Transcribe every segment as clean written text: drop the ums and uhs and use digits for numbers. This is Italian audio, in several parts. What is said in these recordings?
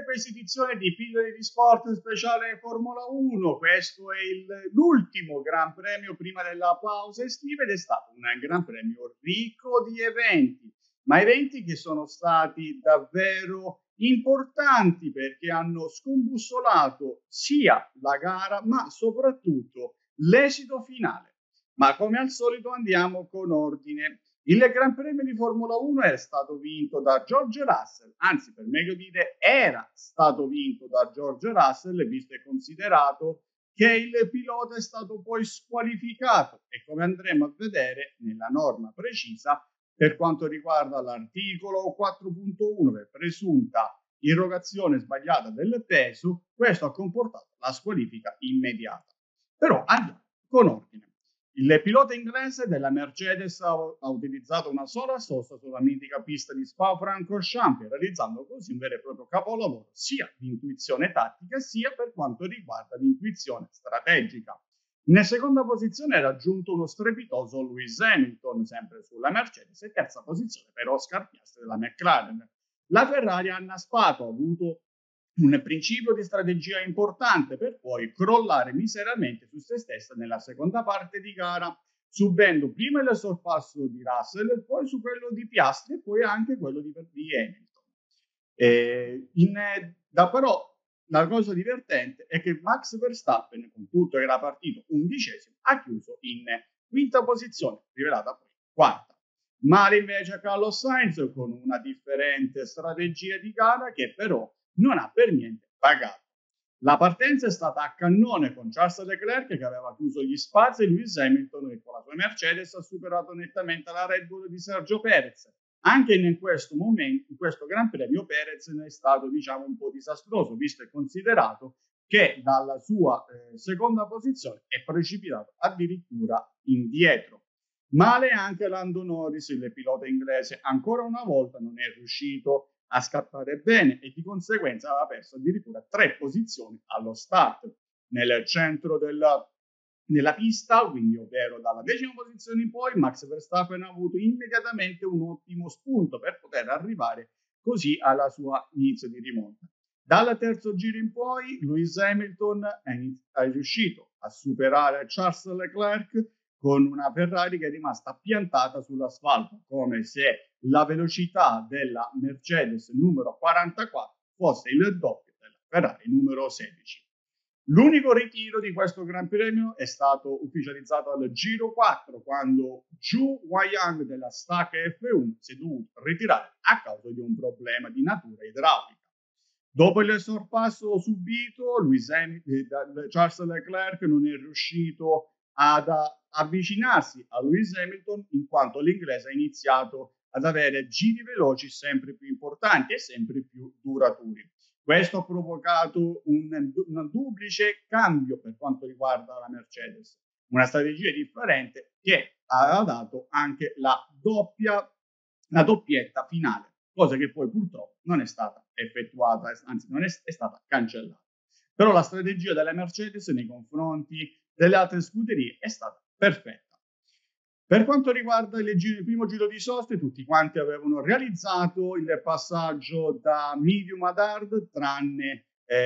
questa edizione di Pillole di Sport speciale Formula 1. Questo è l'ultimo Gran Premio prima della pausa estiva ed è stato un Gran Premio ricco di eventi, ma eventi che sono stati davvero importanti perché hanno scombussolato sia la gara ma soprattutto l'esito finale. Ma come al solito andiamo con ordine. Il Gran Premio di Formula 1 è stato vinto da George Russell, anzi per meglio dire era stato vinto da George Russell, visto e considerato che il pilota è stato poi squalificato e come andremo a vedere nella norma precisa per quanto riguarda l'articolo 4.1 per presunta irrogazione sbagliata del peso, questo ha comportato la squalifica immediata. Però andiamo con ordine. Il pilota inglese della Mercedes ha utilizzato una sola sosta sulla mitica pista di Spa-Francorchamps, realizzando così un vero e proprio capolavoro sia di intuizione tattica sia per quanto riguarda l'intuizione strategica. In seconda posizione è raggiunto uno strepitoso Lewis Hamilton, sempre sulla Mercedes, e terza posizione per Oscar Piastri della McLaren. La Ferrari ha annaspato, ha avuto un principio di strategia importante per poi crollare miseramente su se stessa nella seconda parte di gara, subendo prima il sorpasso di Russell e poi su quello di Piastri e poi anche quello di Hamilton. Però la cosa divertente è che Max Verstappen, con tutto che era partito 11°, ha chiuso in quinta posizione, rivelata poi quarta. Male invece Carlos Sainz con una differente strategia di gara che però non ha per niente pagato. La partenza è stata a cannone con Charles Leclerc che aveva chiuso gli spazi e Lewis Hamilton che con la sua Mercedes ha superato nettamente la Red Bull di Sergio Perez. Anche in questo momento, in questo Gran Premio, Perez ne è stato un po' disastroso, visto e considerato che dalla sua seconda posizione è precipitato addirittura indietro. Male anche Lando Norris, il pilota inglese, ancora una volta non è riuscito a scattare bene e di conseguenza aveva perso addirittura 3 posizioni allo start. Nel centro della pista, quindi ovvero dalla 10ª posizione in poi, Max Verstappen ha avuto immediatamente un ottimo spunto per poter arrivare così alla sua inizio di rimonta. Dal terzo giro in poi, Lewis Hamilton è riuscito a superare Charles Leclerc con una Ferrari che è rimasta piantata sull'asfalto, come se la velocità della Mercedes numero 44 fosse il doppio della Ferrari numero 16. L'unico ritiro di questo Gran Premio è stato ufficializzato al giro 4, quando Zhou Guiyang della Stack F1 si è dovuto ritirare a causa di un problema di natura idraulica. Dopo il sorpasso subito, Charles Leclerc non è riuscito ad avvicinarsi a Lewis Hamilton in quanto l'inglese ha iniziato ad avere giri veloci sempre più importanti e sempre più duraturi. Questo ha provocato un duplice cambio per quanto riguarda la Mercedes, una strategia differente che ha dato anche la doppietta finale, cosa che poi purtroppo non è stata effettuata, anzi è stata cancellata. Però la strategia della Mercedes nei confronti delle altre scuderie è stata perfetta. Per quanto riguarda il primo giro di soste, tutti quanti avevano realizzato il passaggio da medium ad hard, tranne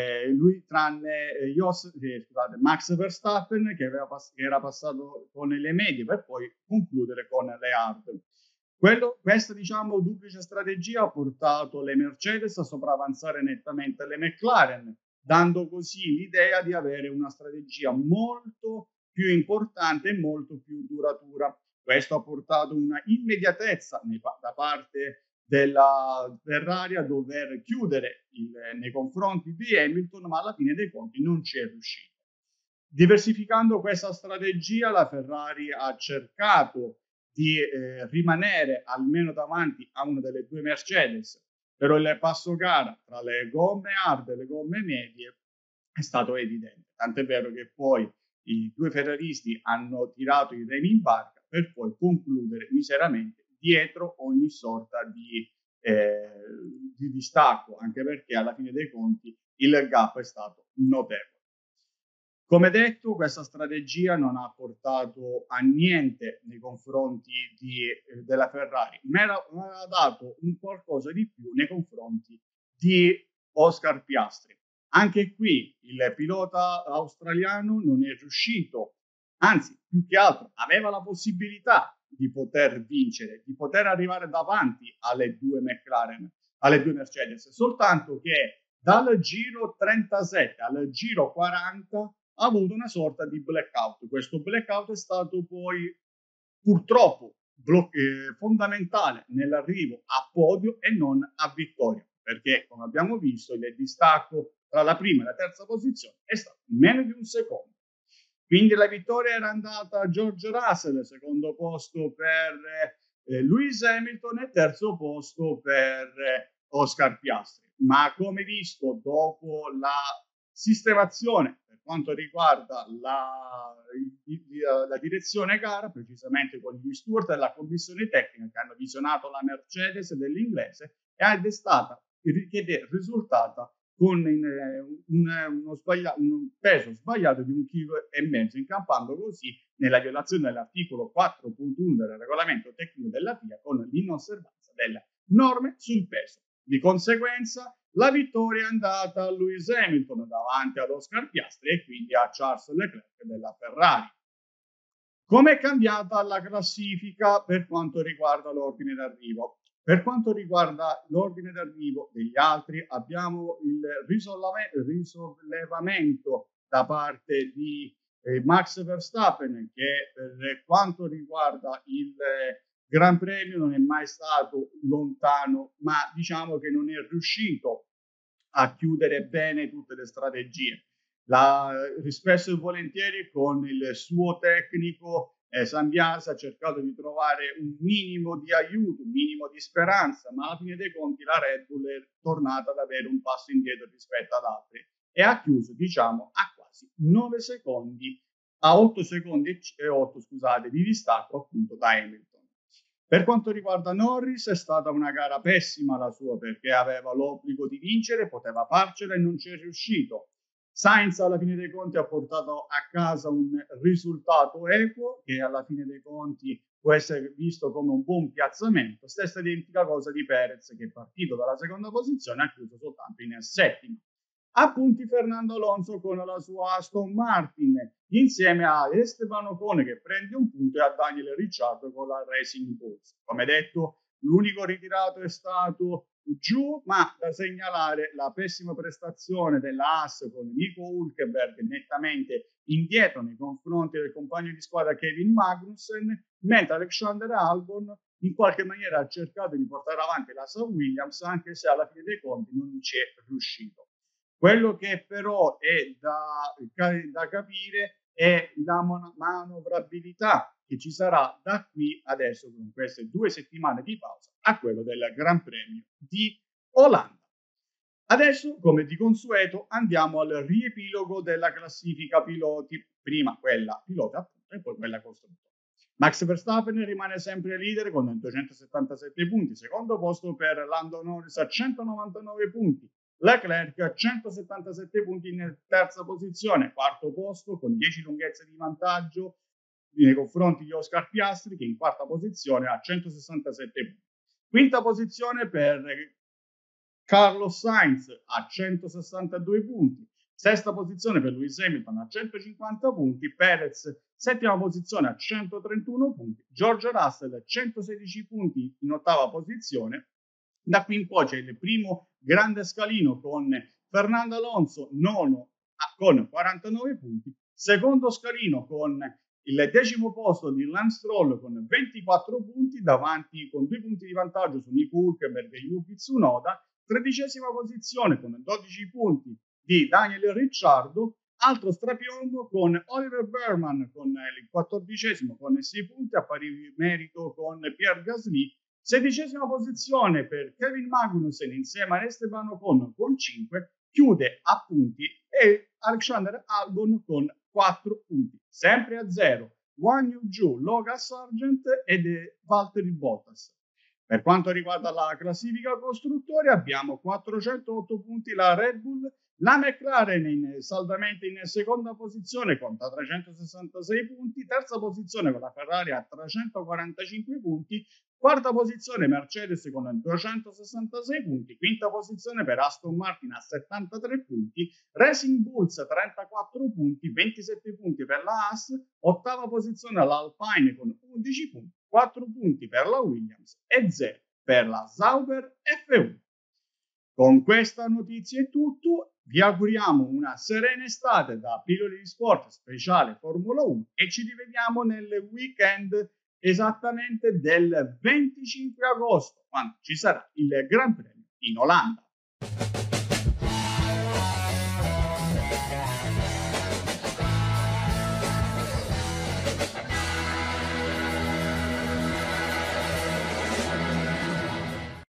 Max Verstappen che era passato con le medie per poi concludere con le hard. Questa duplice strategia ha portato le Mercedes a sopravanzare nettamente le McLaren, dando così l'idea di avere una strategia molto più importante e molto più duratura. Questo ha portato una immediatezza da parte della Ferrari a dover chiudere nei confronti di Hamilton, ma alla fine dei conti non ci è riuscito. Diversificando questa strategia, la Ferrari ha cercato di rimanere almeno davanti a una delle due Mercedes, però il passo gara tra le gomme hard e le gomme medie è stato evidente, tant'è vero che poi i due ferraristi hanno tirato i remi in barca per poi concludere miseramente dietro ogni sorta di distacco, anche perché alla fine dei conti il gap è stato notevole. Come detto, questa strategia non ha portato a niente nei confronti della Ferrari, ma ha dato un qualcosa di più nei confronti Oscar Piastri. Anche qui il pilota australiano non è riuscito, anzi, più che altro aveva la possibilità di poter vincere, di poter arrivare davanti alle due McLaren, alle due Mercedes, soltanto che dal giro 37 al giro 40 ha avuto una sorta di blackout. Questo blackout è stato poi purtroppo fondamentale nell'arrivo a podio e non a vittoria, perché come abbiamo visto il distacco tra la prima e la terza posizione è stato meno di un secondo. Quindi la vittoria era andata a George Russell, secondo posto per Lewis Hamilton e terzo posto per Oscar Piastri. Ma come visto, dopo la sistemazione per quanto riguarda la direzione gara, precisamente con gli steward e la commissione tecnica che hanno visionato la Mercedes dell'inglese, ed è stata risultata con un peso sbagliato di 1,5 kg, incampando così nella violazione dell'articolo 4.1 del regolamento tecnico della FIA con l'inosservanza delle norme sul peso. Di conseguenza la vittoria è andata a Lewis Hamilton davanti ad Oscar Piastri e quindi a Charles Leclerc della Ferrari. Come è cambiata la classifica per quanto riguarda l'ordine d'arrivo? Per quanto riguarda l'ordine d'arrivo degli altri, abbiamo il risollevamento da parte di Max Verstappen, che per quanto riguarda il Gran Premio non è mai stato lontano, ma diciamo che non è riuscito a chiudere bene tutte le strategie. Spesso e volentieri con il suo tecnico Sambiase ha cercato di trovare un minimo di aiuto, un minimo di speranza, ma alla fine dei conti la Red Bull è tornata ad avere un passo indietro rispetto ad altri e ha chiuso, diciamo, a quasi 9 secondi, a 8 secondi e 8, scusate, di distacco appunto da Hamilton. Per quanto riguarda Norris è stata una gara pessima la sua, perché aveva l'obbligo di vincere, poteva farcela e non ci è riuscito. Sainz alla fine dei conti ha portato a casa un risultato equo che alla fine dei conti può essere visto come un buon piazzamento. Stessa identica cosa di Perez, che è partito dalla seconda posizione e ha chiuso soltanto in settima. A punti Fernando Alonso con la sua Aston Martin insieme a Esteban Ocon che prende un punto e a Daniel Ricciardo con la Racing Bulls. Come detto, l'unico ritirato è stato giù, ma da segnalare la pessima prestazione della Haas con Nico Hülkenberg nettamente indietro nei confronti del compagno di squadra Kevin Magnussen, mentre Alexander Albon in qualche maniera ha cercato di portare avanti la sua Williams, anche se alla fine dei conti non ci è riuscito. Quello che però è da capire è la manovrabilità che ci sarà da qui adesso, con queste 2 settimane di pausa, a quello del Gran Premio di Olanda. Adesso, come di consueto, andiamo al riepilogo della classifica piloti, prima quella pilota appunto e poi quella costruttori. Max Verstappen rimane sempre leader con 277 punti, secondo posto per Lando Norris a 199 punti, Leclerc a 177 punti in terza posizione, quarto posto con 10 lunghezze di vantaggio nei confronti di Oscar Piastri che in quarta posizione ha 167 punti. Quinta posizione per Carlos Sainz a 162 punti, sesta posizione per Lewis Hamilton a 150 punti, Perez settima posizione a 131 punti, George Russell 116 punti in ottava posizione. Da qui in poi c'è il primo grande scalino con Fernando Alonso nono con 49 punti, secondo scalino con il decimo posto di Lance Stroll con 24 punti, davanti con 2 punti di vantaggio su Nico Hülkenberg e Yuki Tsunoda, tredicesima posizione con 12 punti di Daniel Ricciardo, altro strapiombo con Oliver Berman con il 14esimo con 6 punti, a pari merito con Pierre Gasly, sedicesima posizione per Kevin Magnussen insieme a Esteban Ocon con 5, chiude a punti e Alexander Albon con 4 punti, sempre a 0 Guan Yu Zhou, Logan Sargent ed Valtteri Bottas. Per quanto riguarda la classifica costruttori, abbiamo 408 punti la Red Bull, la McLaren saldamente in seconda posizione conta 366 punti, terza posizione con la Ferrari a 345 punti, quarta posizione Mercedes con 266 punti, quinta posizione per Aston Martin a 73 punti, Racing Bulls 34 punti, 27 punti per la Haas, ottava posizione l'Alpine con 11 punti, 4 punti per la Williams e 0 per la Sauber F1. Con questa notizia è tutto, vi auguriamo una serena estate da Pillole di Sport speciale Formula 1 e ci rivediamo nel weekend esattamente del 25 agosto, quando ci sarà il Gran Premio in Olanda.